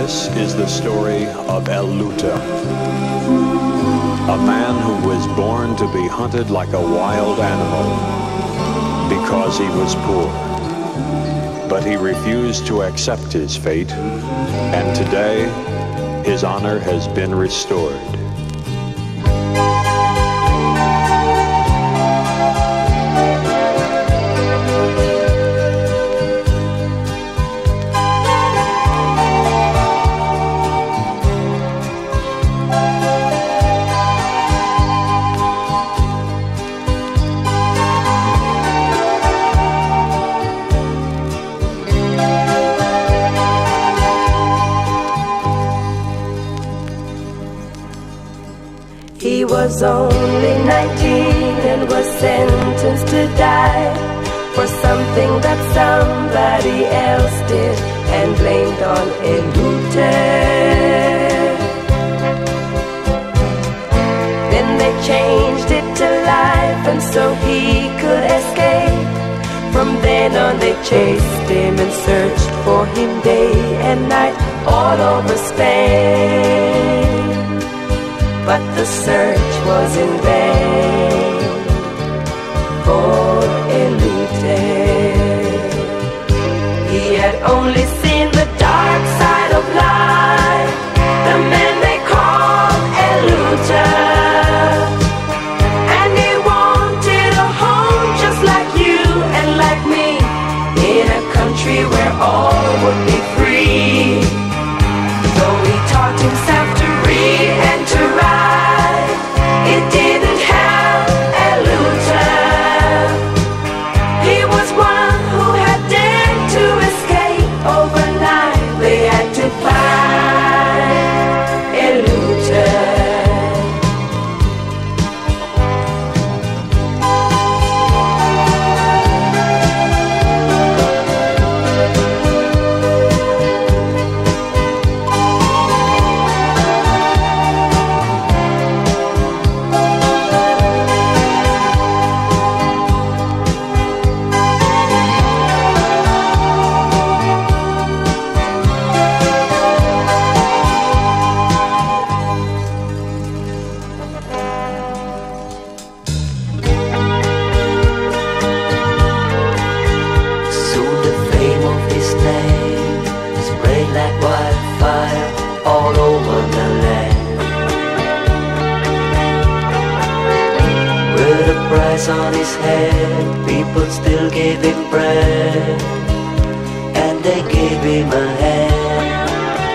This is the story of El Luta, a man who was born to be hunted like a wild animal because he was poor. But he refused to accept his fate, and today his honor has been restored. He was only 19 and was sentenced to die for something that somebody else did and blamed on El Luta. Then they changed it to life and so he could escape. From then on they chased him and searched for him day and night all over Spain. But the search was in vain for El Luta. He had only seen the dark side of life, the man they called El Luta. And he wanted a home just like you and like me, in a country where all would be free. Though he taught himself to read and to write, it didn't help El Luta. He was one who had dared to escape overnight. They had to find El Luta. On his head, people still gave him bread, and they gave him a hand.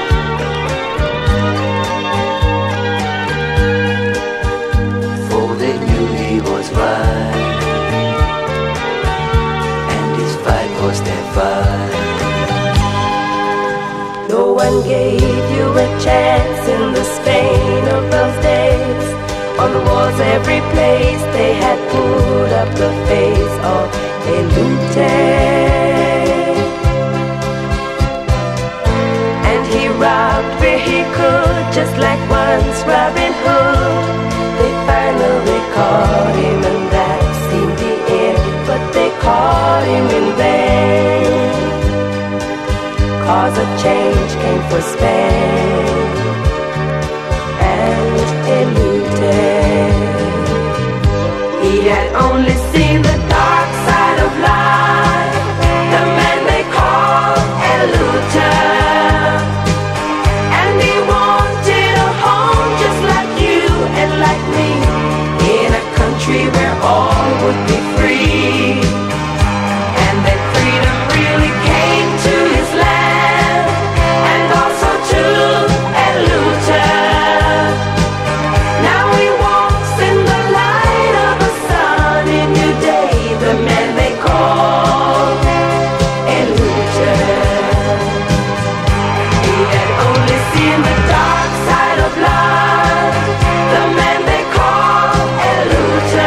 For they knew he was right, and his fight was their fight. No one gave you a chance in the Spain of those days. On the walls every place they had put up the face of El Luta. And he robbed where he could, just like once Robin Hood. They finally caught him and that seemed the end, but they caught him in vain. Cause a change came for Spain and El Luta. He had only seen the dark side of life, the man they called El Luta. And he wanted a home just like you and like me, in a country where all would be free. And that freedom really came to his land, and also to El Luta. Now he walks in the light of a sunny new day, the man they call El Luta. He had only seen the dark side of life, the man they call El Luta.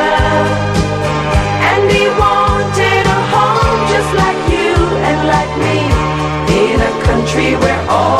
And he wanted a home just like you and like me, in a country where all